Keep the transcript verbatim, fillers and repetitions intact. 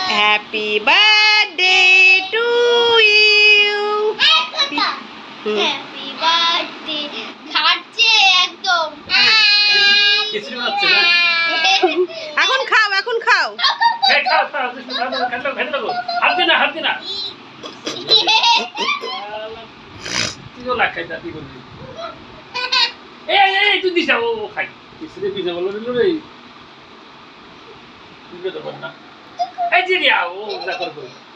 Happy birthday to you. Happy birthday খাচ্ছে একদম। কিছু হচ্ছে না। এখন খাও, এখন খাও। এই খাও খাও, কিছু খাও না, খাও খেতে দাও। হাত দে না, হাত দে না। তুই তো লাখ খাইতা তুই করবি। এই এই তুই দিছা ও খাই। কিছু রে পিছে বলো দিল রে। তুই তো পার না। এই যে রিয়া ও যা করবো।